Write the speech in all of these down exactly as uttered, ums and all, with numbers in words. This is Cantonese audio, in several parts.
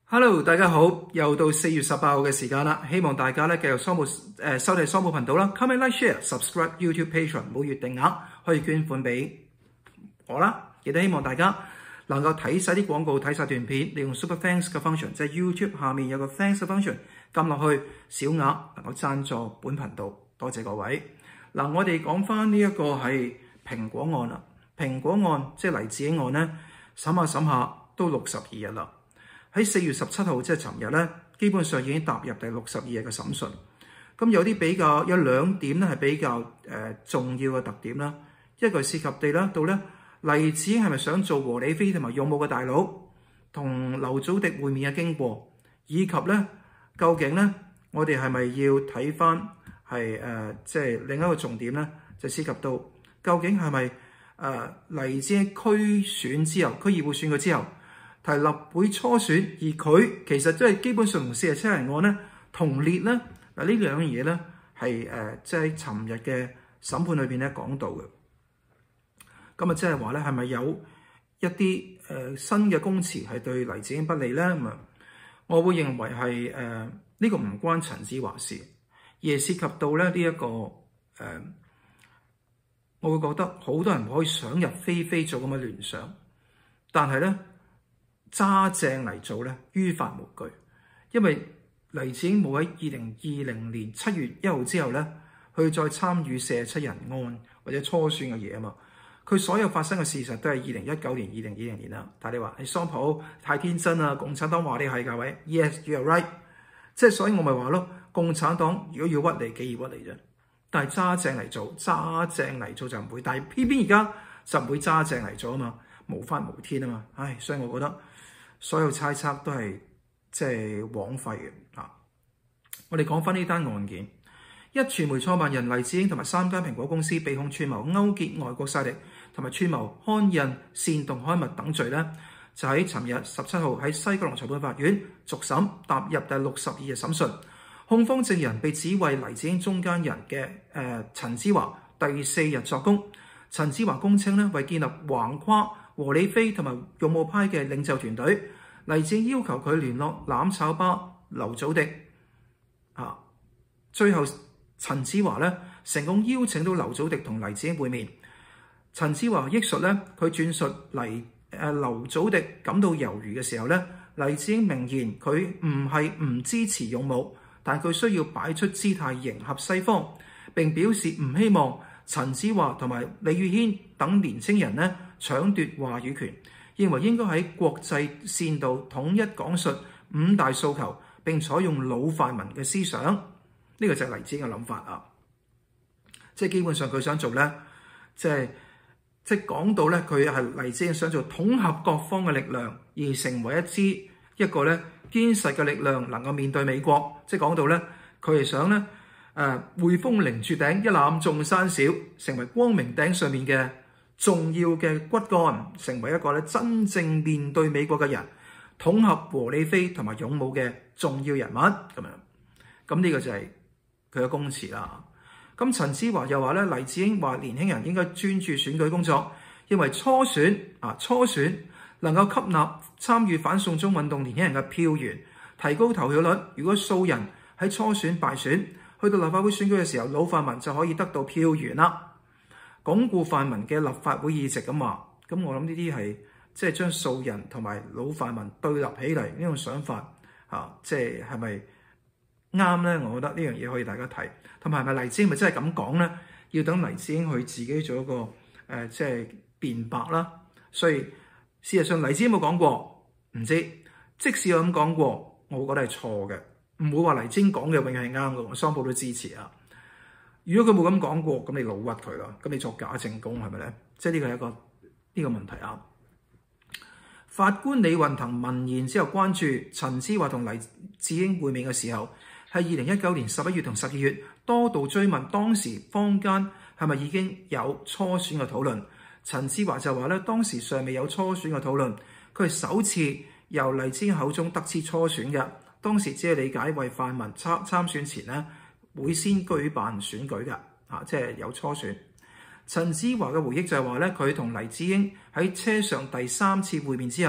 Hello， 大家好，又到四月十八號嘅時間啦，希望大家咧繼續桑普誒收睇桑普頻道啦 ，comment like share subscribe YouTube Patreon 每月定額可以捐款俾我啦，亦都希望大家能夠睇晒啲廣告，睇晒段片，利用 Super Thanks 嘅 function， 即係 YouTube 下面有個 Thanks 嘅 function， 撳落去小額能夠贊助本頻道，多謝各位。嗱，我哋講翻呢一個係蘋果案啦，蘋果案即係黎智英案咧，審下審下都六十二日啦。喺四月十七號，即係尋日咧，基本上已經踏入第六十二日嘅審訊。咁有啲比較有兩點咧係比較誒、呃、重要嘅特點啦。一個涉及地啦，到咧黎智英係咪想做和理非同埋勇武嘅大佬，同劉祖迪會面嘅經過，以及咧究竟咧我哋係咪要睇翻係誒即係另一個重點咧，就涉及到究竟係咪誒黎智英區選之後，區議會選舉之後，提立會初選，而佢其實即係基本上同四十七人案咧同列咧。嗱，呢兩樣嘢咧係誒即係尋日嘅審判裏邊咧講到嘅。咁啊，即係話咧係咪有一啲誒、呃、新嘅供詞係對黎智英不利咧？咁啊，我會認為係誒呢個唔關陳子華事，而係涉及到咧呢一個誒、呃，我會覺得好多人可以想入非非做咁嘅聯想，但係咧。揸正嚟做咧，於法無據，因為黎智英冇喺二零二零年七月一號之後咧，去再參與四十七人案或者初選嘅嘢啊嘛。佢所有發生嘅事實都係二零一九年、二零二零年啦。但係你話係桑普太天真啊，共產黨話你係㗎位 ，yes you are right， 即係所以我咪話咯，共產黨如果要屈你，幾易屈你啫。但係揸正嚟做，揸正嚟做就唔會，但係偏偏而家就唔會揸正嚟做啊嘛，無法無天啊嘛。唉，所以我覺得。所有猜測都係即係枉費嘅啊！我哋講翻呢單案件，壹傳媒創辦人黎智英同埋三間蘋果公司被控串謀勾結外國勢力同埋串謀刊印、煽動刊物等罪咧，就喺尋日十七號喺西九龍裁判法院續審，踏入第六十二日審訊。控方證人被指為黎智英中間人嘅誒陳子華第四日作供。陳子華供稱咧，為建立橫跨和理非同埋勇武派嘅領袖團隊，黎智英要求佢聯絡攬炒巴劉祖迪。啊，最後陳子華咧成功邀請到劉祖迪同黎智英會面。陳子華憶述咧，佢轉述黎誒劉祖迪感到猶豫嘅時候咧，黎智英明言佢唔係唔支持勇武，但佢需要擺出姿態迎合西方，並表示唔希望陳子華同埋李宇軒等年青人咧搶奪話語權，認為應該喺國際線度統一講述五大訴求，並採用老泛民嘅思想。呢、這個就係黎智英嘅諗法啊！即係基本上佢想做咧，即係即係講到咧，佢係黎智英想做統合各方嘅力量，而成為一支一個咧堅實嘅力量，能夠面對美國。即係講到咧，佢係想咧。誒，匯豐零柱頂一覽眾山小，成為光明頂上面嘅重要嘅骨幹，成為一個咧真正面對美國嘅人，統合和理非同埋勇武嘅重要人物咁樣。咁呢個就係佢嘅供詞啦。咁陳子華又話咧，黎智英話年輕人應該專注選舉工作，認為初選啊初選能夠吸納參與反送中運動年輕人嘅票源，提高投票率。如果數人喺初選敗選，去到立法會選舉嘅時候，老泛民就可以得到票源啦，鞏固泛民嘅立法會議席咁話。咁我諗呢啲係即係將素人同埋老泛民對立起嚟呢種想法嚇，即係係咪啱咧？我覺得呢樣嘢可以大家睇，同埋係咪黎智英咪真係咁講咧？要等黎智英佢自己做一個誒、呃、即係辯白啦。所以事實上黎智英冇講過，唔知即使有咁講過，我會覺得係錯嘅。唔會話黎智英講嘅永遠係啱嘅，桑普都支持啊！如果佢冇咁講過，咁你老屈佢啦，咁你作假證供係咪咧？即係呢個係一個呢、呢個問題啊！法官李運騰聞言之後關注陳子華同黎智英會面嘅時候，係二零一九年十一月同十二月多度追問當時坊間係咪已經有初選嘅討論。陳子華就話咧，當時尚未有初選嘅討論，佢係首次由黎智英口中得知初選嘅。當時只係理解為泛民參參選前咧，會先舉辦選舉嘅，啊，即係有初選。陳子華嘅回憶就係話咧，佢同黎智英喺車上第三次會面之後，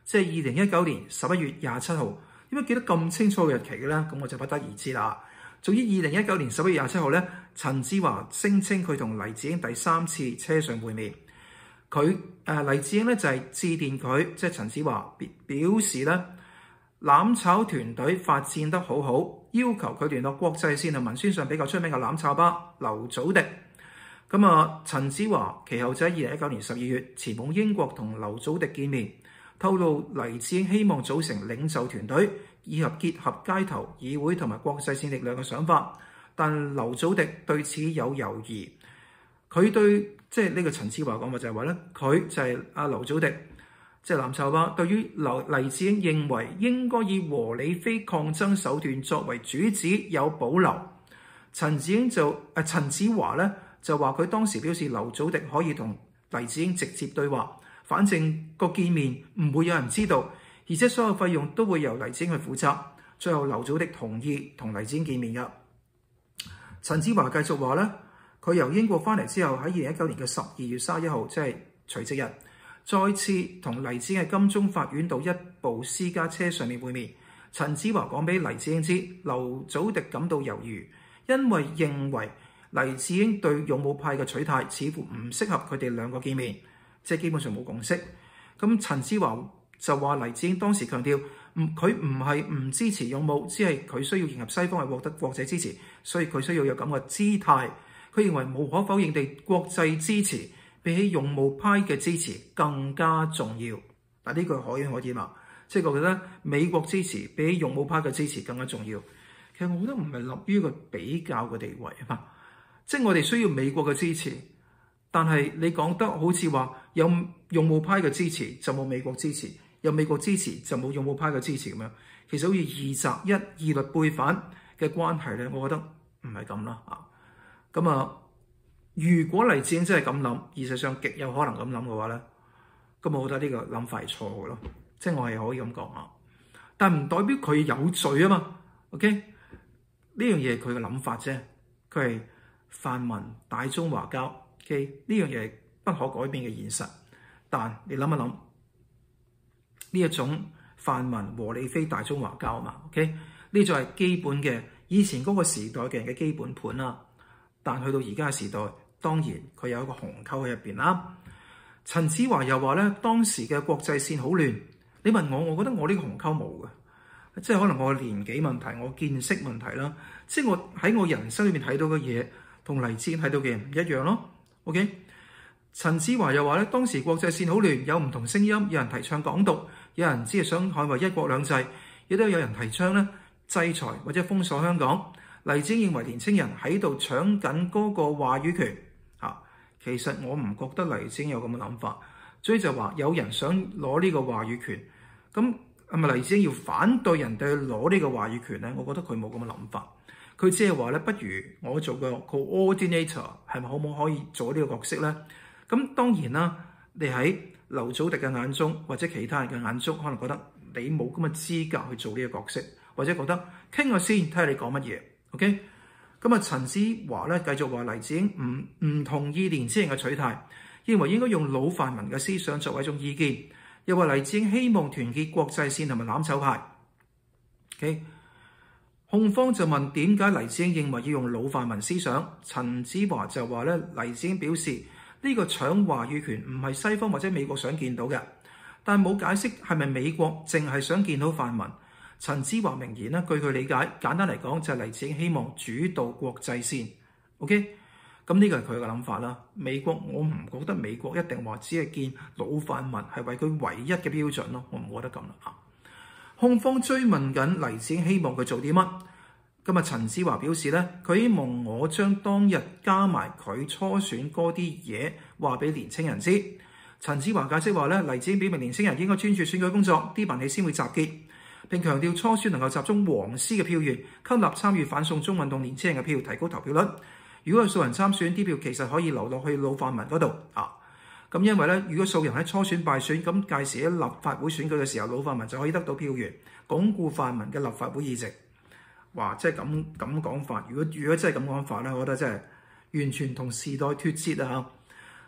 即係二零一九年十一月廿七號。點解記得咁清楚嘅日期嘅咧？咁我就不得而知啦。總之二零一九年十一月廿七號咧，陳志華聲稱佢同黎智英第三次車上會面。佢誒、呃、黎智英咧就係、是、致電佢，即係陳志華表示咧攬炒團隊發展得好好，要求佢聯絡國際線同文宣上比較出名嘅攬炒巴劉祖迪。咁啊，陳志華其後就喺二零一九年十二月前往英國同劉祖迪見面。透露黎智英希望組成領袖團隊，以及結合街頭、議會同埋國際線力量嘅想法，但劉祖迪對此有猶疑。佢對即係呢個陳志華講話就係話咧，佢就係阿劉祖迪，即係攬炒巴。對於劉黎智英認為應該以和理非抗爭手段作為主旨有保留。陳智英就誒陳志華咧就話佢當時表示劉祖迪可以同黎智英直接對話。反正個見面唔會有人知道，而且所有費用都會由黎智英去負責。最後劉祖迪同意同黎智英見面嘅。陳志華繼續話咧，佢由英國翻嚟之後，喺二零一九年嘅十二月三十一號，即係除夕日，再次同黎智英喺金鐘法院度一部私家車上面會面。陳志華講俾黎智英知，劉祖迪感到猶豫，因為認為黎智英對勇武派嘅取態似乎唔適合佢哋兩個見面。即係基本上冇共識。咁陳志華就話黎智英當時強調，唔佢唔係唔支持勇武，只係佢需要迎合西方係獲得國際支持，所以佢需要有咁嘅姿態。佢認為無可否認地，國際支持比起勇武派嘅支持更加重要。嗱，呢句可以可以嘛？即係我覺得美國支持比起勇武派嘅支持更加重要。其實我覺得唔係立於一個比較嘅地位啊嘛，即係我哋需要美國嘅支持。但係你講得好似話有勇武派嘅支持就冇美國支持，有美國支持就冇勇武派嘅支持咁樣，其實好似二擇一、二律背反嘅關係咧，我覺得唔係咁啦啊。咁啊，如果黎智英真係咁諗，事實上極有可能咁諗嘅話咧，咁我覺得呢個諗法係錯嘅咯，即係我係可以咁講啊。但唔代表佢有罪啊嘛。OK，呢樣嘢佢嘅諗法啫，佢係泛民大中華交。OK， 呢樣嘢係不可改變嘅現實，但你諗一諗，呢一種泛民和理非大中華交嘛 ，OK， 呢就係基本嘅以前嗰個時代嘅人嘅基本盤啦。但去到而家嘅時代，當然佢有一個鴻溝喺入邊啦。陳志華又話咧，當時嘅國際線好亂。你問我，我覺得我呢個鴻溝冇嘅，即係可能我嘅年紀問題，我見識問題啦。即係我喺我人生裏面睇到嘅嘢，同黎智英睇到嘅嘢唔一樣咯。OK， 陳志華又話咧，當時國際線好亂，有唔同聲音，有人提倡港獨，有人只係想捍衛一國兩制，亦都有人提倡咧制裁或者封鎖香港。黎智英認為年青人喺度搶緊嗰個話語權嚇，其實我唔覺得黎智英有咁嘅諗法，所以就話有人想攞呢個話語權，咁係咪黎智英要反對人哋去攞呢個話語權咧？我覺得佢冇咁嘅諗法。佢只係話咧，不如我做個 coordinator， 係咪可唔可以做呢個角色咧？咁當然啦，你喺劉祖迪嘅眼中，或者其他人嘅眼中，可能覺得你冇咁嘅資格去做呢個角色，或者覺得傾下先，睇下你講乜嘢。OK， 咁啊，陳志華咧繼續話黎智英唔唔同意年輕人嘅取態，認為應該用老泛民嘅思想作為一種意見，又話黎智英希望團結國際線同埋攬炒派。OK。控方就問點解黎智英認為要用老泛民思想？陳志華就話咧，黎智英表示呢個搶話語權唔係西方或者美國想見到嘅，但冇解釋係咪美國淨係想見到泛民。陳志華明言咧，據佢理解，簡單嚟講就係黎智英希望主導國際線。OK， 咁呢個係佢嘅諗法啦。美國我唔覺得美國一定話只係見老泛民係為佢唯一嘅標準咯，我唔覺得咁啦。控方追問緊黎智英希望佢做啲乜？今日陳志華表示咧，佢希望我將當日加埋佢初選嗰啲嘢話俾年青人知。陳志華解釋話咧，黎智英表明年青人應該專注選舉工作，啲民氣先會集結，並強調初選能夠集中黃絲嘅票源，吸納參與反送中運動年青人嘅票，提高投票率。如果有素人參選，啲票其實可以流落去老泛民嗰度啊。咁因為咧，如果素人喺初選敗選，咁屆時喺立法會選舉嘅時候，老泛民就可以得到票源，鞏固泛民嘅立法會議席。哇！即係咁咁講法，如果如果真係咁講法咧，我覺得真係完全同時代脫節啊！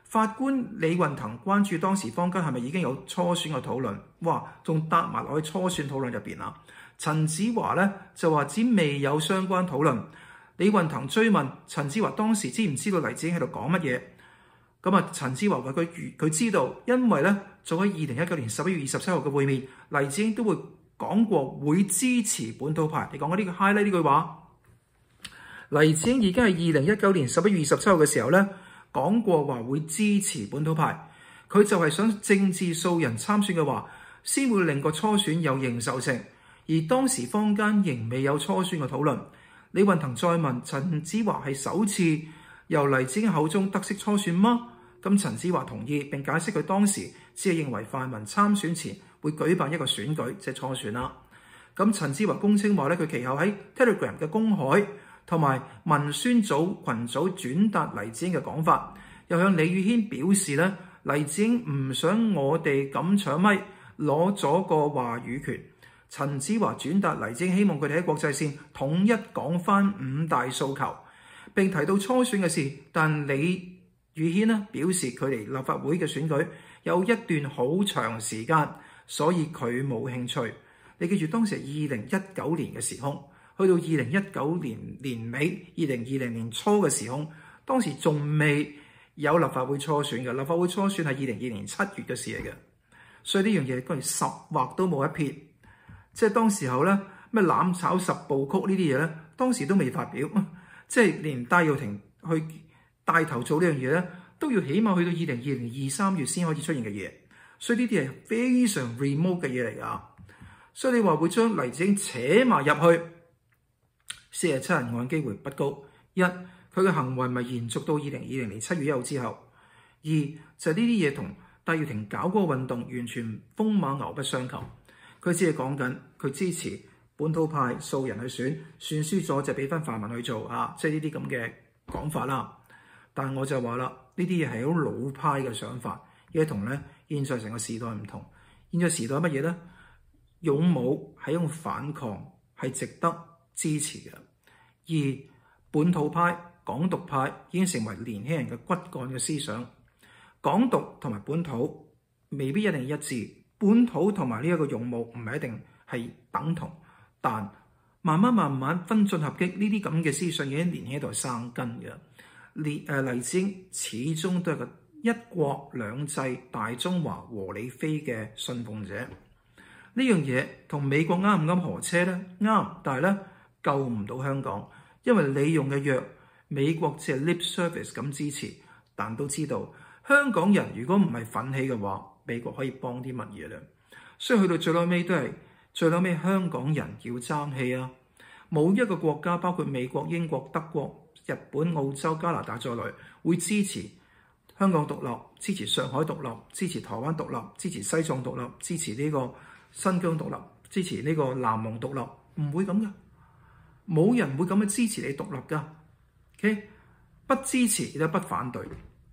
法官李運騰關注當時坊間係咪已經有初選嘅討論，哇，仲搭埋落去初選討論入邊啦。陳子華咧就話只未有相關討論。李運騰追問陳子華當時知唔知道黎智英喺度講乜嘢？咁啊，陳子華話佢佢知道，因為咧早喺二零一九年十一月二十七號嘅會面，黎智英都會講過會支持本土派。你講緊呢個 highlight 呢句話，黎智英已經係二零一九年十一月二十七號嘅時候咧講過話會支持本土派。佢就係想政治素人參選嘅話，先會令個初選有認受性。而當時坊間仍未有初選嘅討論。李運騰再問陳子華係首次由黎智英口中得悉初選嗎？咁陳子華同意並解釋佢當時只係認為泛民參選前會舉辦一個選舉，即係初選啦。咁陳子華公稱話咧，佢其後喺 Telegram 嘅公海同埋文宣組群組轉達黎智英嘅講法，又向李宇軒表示咧，黎智英唔想我哋咁搶咪攞咗個話語權。陳子華轉達黎智英希望佢哋喺國際線統一講翻五大訴求，並提到初選嘅事，但李宇軒呢表示佢離立法會嘅選舉有一段好長時間，所以佢冇興趣。你記住當時係二零一九年嘅時空，去到二零一九年年尾、二零二零年初嘅時空，當時仲未有立法會初選嘅，立法會初選係二零二零年七月嘅事嚟嘅，所以呢樣嘢當然十劃都冇一撇。即係當時候咧，咩攬炒十部曲呢啲嘢咧，當時都未發表，即係連戴耀廷去帶頭做呢樣嘢咧，都要起碼去到二零二零二三月先可以出現嘅嘢，所以呢啲係非常 remote 嘅嘢嚟㗎。所以你話會將黎智英扯埋入去四十七人案機會不高。一，佢嘅行為咪延續到二零二零年七月一號之後；二就係呢啲嘢同戴耀廷搞嗰個運動完全風馬牛不相及。佢只係講緊佢支持本土派素人去選，選輸咗就俾翻泛民去做啊！即係呢啲咁嘅講法啦。但係我就話啦，呢啲嘢係好老派嘅想法，而同咧現在成個時代唔同。現在時代乜嘢咧？勇武係一種反抗，係值得支持嘅。而本土派、港獨派已經成為年輕人嘅骨幹嘅思想。港獨同埋本土未必一定一致。本土同埋呢一個勇武唔係一定係等同，但慢慢慢慢分進合擊，呢啲咁嘅思想已經年輕喺度生根嘅。黎誒黎智英始終都係個一國兩制大中華和理非嘅信奉者。呢樣嘢同美國啱唔啱河車咧？啱，但係咧救唔到香港，因為你用嘅藥，美國只係 lip service 咁支持，但都知道香港人如果唔係奮起嘅話，美國可以幫啲乜嘢咧？所以去到最後尾都係最後尾香港人要爭氣啊！冇一個國家，包括美國、英國、德國、日本、澳洲、加拿大在內，會支持香港獨立、支持上海獨立、支持台灣獨立、支持西藏獨立、支持呢個新疆獨立、支持呢個南蒙獨立，唔會咁噶，冇人會咁樣支持你獨立噶。OK， 不支持亦都不反對。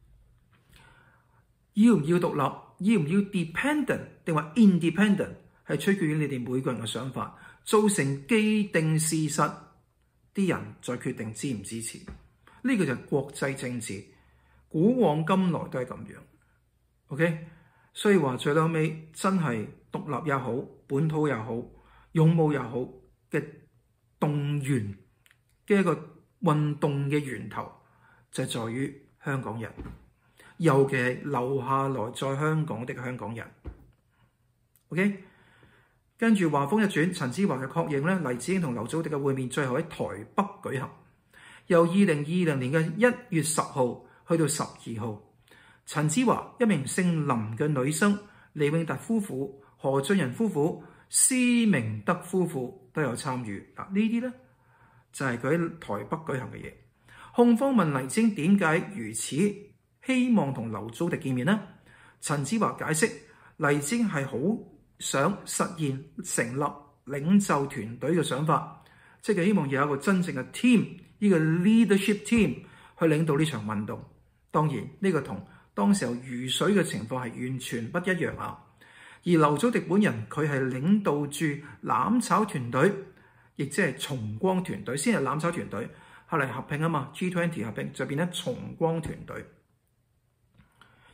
要唔要獨立？要唔要 dependent 定話 independent 係取決於你哋每個人嘅想法，造成既定事實，啲人再決定支唔支持。呢個就係國際政治，古往今來都係咁樣。OK， 所以話最後尾真係獨立也好，本土也好，勇武也好嘅動員嘅一個運動嘅源頭，就係在於香港人。尤其係留下來在香港的香港人。OK， 跟住話風一轉，陳子華嘅確認咧，黎智英同劉祖迪嘅會面最後喺台北舉行，由二零二零年嘅一月十號去到十二號。陳子華、一名姓林嘅女生李永達夫婦、何俊仁夫婦、施明德夫婦都有參與。嗱，呢啲咧就係佢喺台北舉行嘅嘢。控方問黎智英點解如此希望同劉祖迪見面呢？陳子華解釋，黎智英係好想實現成立領袖團隊嘅想法，即係希望有一個真正嘅 team， 呢個 leadership team 去領導呢場運動。當然呢個同當時候如水嘅情況係完全不一樣啊。而劉祖迪本人佢係領導住攬炒團隊，亦即係重光團隊，先係攬炒團隊，後嚟合併啊嘛 ，G 二十 合併就變咗重光團隊。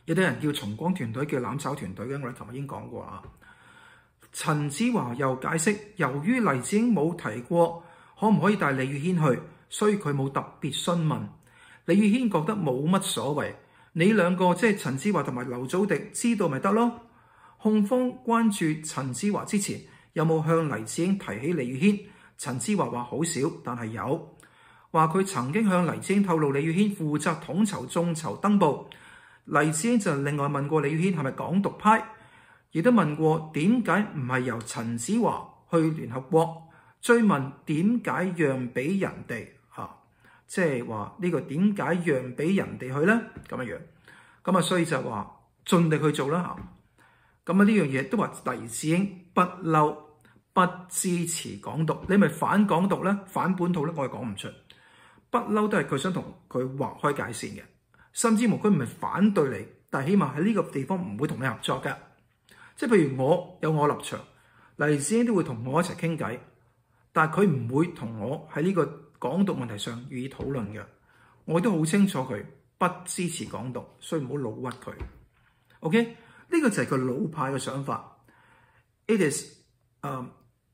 有啲人叫重光團隊，叫攬炒團隊嘅，我哋琴日已經講過啊。陳子華又解釋，由於黎智英冇提過可唔可以帶李宇軒去，所以佢冇特別詢問。李宇軒覺得冇乜所謂，你兩個即係陳子華同埋劉祖迪知道咪得咯。控方關注陳子華之前有冇向黎智英提起李宇軒，陳子華話好少，但係有話佢曾經向黎智英透露李宇軒負責統籌眾籌登報。黎智英就另外問過李宇軒係咪港獨派，亦都問過點解唔係由陳子華去聯合國，追問點解讓俾人哋嚇，即係話呢個點解讓俾人哋去呢？咁樣樣，咁啊所以就話盡力去做啦嚇。咁啊呢樣嘢都話黎智英不嬲不支持港獨，你咪反港獨咧，反本土咧，我係講唔出，不嬲都係佢想同佢劃開界線嘅。甚至乎佢唔係反對你，但係起碼喺呢個地方唔會同你合作嘅。即係譬如我有我立場，黎智英都會同我一齊傾偈，但係佢唔會同我喺呢個港獨問題上予以討論嘅。我都好清楚佢不支持港獨，所以唔好老屈佢。OK， 呢個就係佢老派嘅想法。It is、um,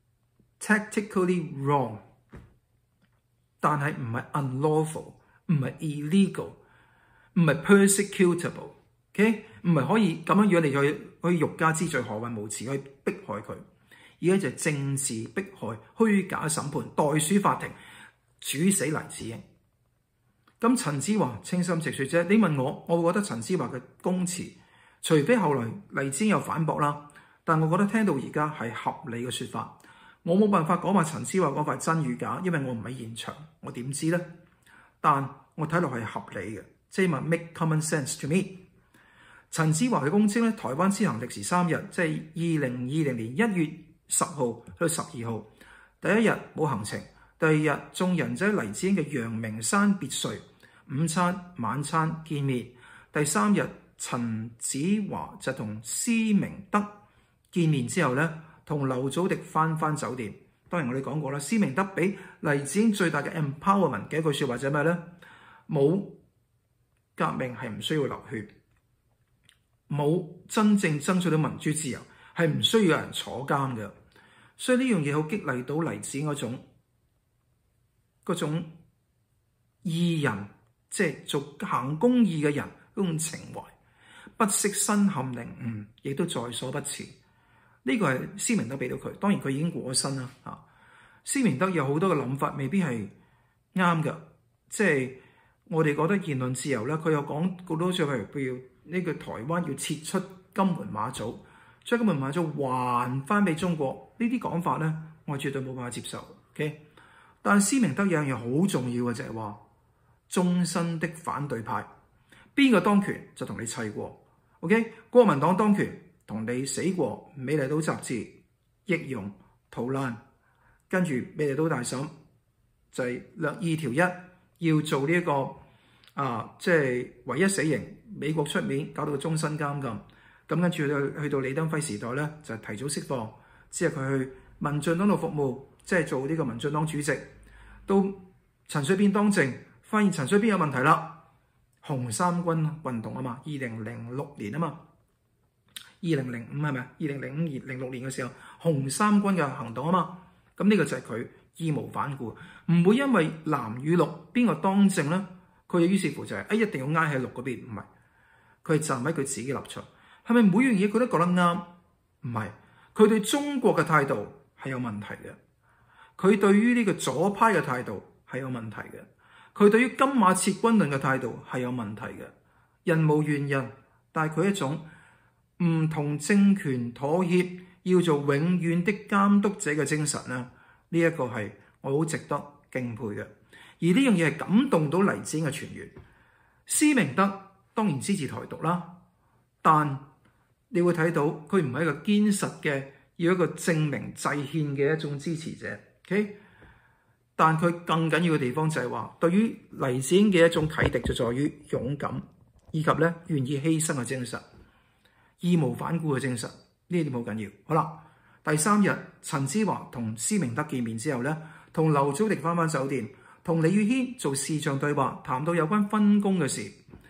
tactically wrong， 但係唔係 unlawful， 唔係 illegal。唔係 persecutable，OK， 唔係可以咁樣樣嚟去去欲加之罪，何患無辭去迫害佢。而家就係政治迫害、虛假審判、代書法庭，煮死黎智英。咁陳子華清心直説啫，你問我，我會覺得陳子華嘅供詞，除非後來黎智英有反駁啦，但我覺得聽到而家係合理嘅説法。我冇辦法講話陳子華講法係真與假，因為我唔喺現場，我點知呢？但我睇落係合理嘅。即係話 make common sense to me。陳子華嘅公職咧，台灣之行歷時三日，即係二零二零年一月十號去到十二號。第一日冇行程，第二日眾人就喺黎智英嘅陽明山別墅午餐晚餐見面。第三日陳子華就同施明德見面之後咧，同劉祖迪翻返酒店。當然我哋講過啦，施明德俾黎智英最大嘅 empowerment 嘅一句説話就係咩咧？冇革命係唔需要流血，冇真正爭取到民主自由係唔需要有人坐監嘅。所以呢樣嘢好激勵到黎智英嗰種嗰種義人，即係做行公義嘅人嗰種情懷，不惜身陷囹圄，亦都在所不辭。呢、這個係施明德俾到佢，當然佢已經過咗身啦。嚇，施明德有好多嘅諗法，未必係啱嘅，即係。我哋覺得言論自由咧，佢又講好多嘢，譬如譬如呢個台灣要撤出金門馬祖，將金門馬祖還翻俾中國，呢啲講法咧，我絕對冇辦法接受。OK， 但施明德有樣嘢好重要嘅就係話，終身的反對派，邊個當權就同你砌過。OK， 國民黨當權同你死過，美麗島雜誌、易容、圖爛，跟住美麗島大審就係略二條一。要做呢、這、一個啊，即係唯一死刑，美國出面搞到個終身監禁，咁跟住去去到李登輝時代咧，就提早釋放，之後佢去民進黨度服務，即係做呢個民進黨主席。到陳水扁當政，發現陳水扁有問題啦，紅衫軍運動啊嘛，二零零六年啊嘛，二零零五係咪啊？二零零五、二零六年嘅時候，紅衫軍嘅行動啊嘛，咁呢個就係佢。義無反顧，唔會因為藍與綠邊個當政咧，佢於是乎就係、是、誒、哎、一定要挨喺綠嗰邊，唔係，佢係站喺佢自己立場。係咪每樣嘢佢都覺得啱？唔係，佢對中國嘅態度係有問題嘅，佢對於呢個左派嘅態度係有問題嘅，佢對於金馬撤軍論嘅態度係有問題嘅。人無完人，但係佢一種唔同政權妥協，要做永遠的監督者嘅精神咧。呢一個係我好值得敬佩嘅，而呢樣嘢係感動到黎智英嘅全員。施明德當然支持台獨啦，但你會睇到佢唔係一個堅實嘅要一個證明制憲嘅一種支持者。OK， 但佢更緊要嘅地方就係話，對於黎智英嘅一種啟迪就在於勇敢，以及咧願意犧牲嘅精神、義無反顧嘅精神，呢一點好緊要。好啦。第三日，陳子華同施明德見面之後咧，同劉祖迪翻返酒店，同李宇軒做視像對話，談到有關分工嘅事。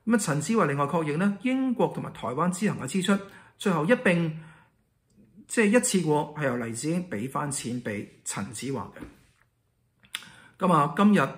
咁啊，陳子華另外確認咧，英國同埋台灣之行嘅支出，最後一併即係一次過係由黎智英俾翻錢俾陳子華嘅。咁啊，今日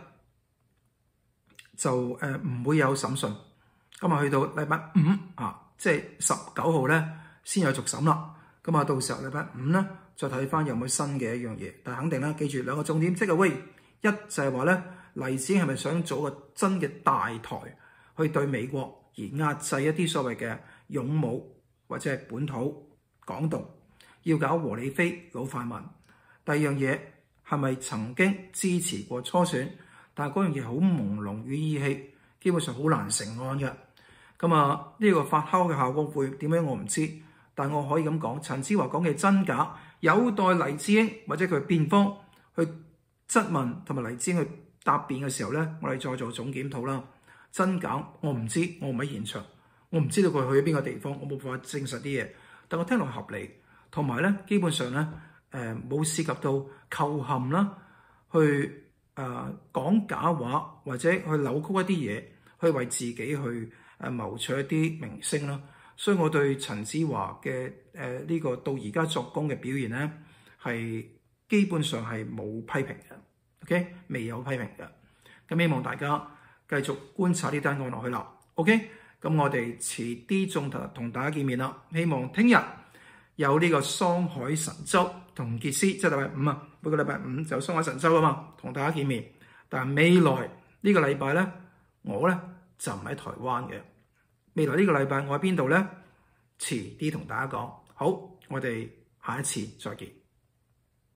就誒唔、呃、會有審訊。今日去到禮拜五啊，即係十九號咧先有續審啦。咁啊，到時候禮拜五咧再睇翻有冇新嘅一樣嘢。但係肯定啦，記住兩個重點，即係喂，一就係話咧，黎智英係咪想做個真嘅大台去對美國而壓制一啲所謂嘅勇武或者係本土港獨，要搞和理非老泛民。第二樣嘢係咪曾經支持過初選，但係嗰樣嘢好朦朧與意氣，基本上好難成案嘅。咁啊，呢個發酵嘅效果會點樣我唔知，但我可以咁講，陳子華講嘅真假有待黎智英或者佢辯方去質問，同埋黎智英去答辯嘅時候咧，我哋再做總檢討啦。真假我唔知，我唔喺現場，我唔知道佢去咗邊個地方，我冇辦法證實啲嘢。但我聽落合理，同埋咧基本上咧誒冇涉及到構陷啦，去誒、呃、講假話或者去扭曲一啲嘢，去為自己去誒謀取一啲明星啦，所以我對陳子華嘅誒呢個到而家作供嘅表現咧，係基本上係冇批評嘅 ，OK， 未有批評嘅。咁希望大家繼續觀察呢單案落去啦 ，OK。咁我哋遲啲仲同大家見面啦。希望聽日有呢個桑海神州同傑斯，即係禮拜五啊，每個禮拜五就有桑海神州啊嘛，同大家見面。但係未來個呢個禮拜咧，我咧就唔喺台灣嘅。未來個禮呢個禮拜我喺邊度咧？遲啲同大家講。好，我哋下一次再見。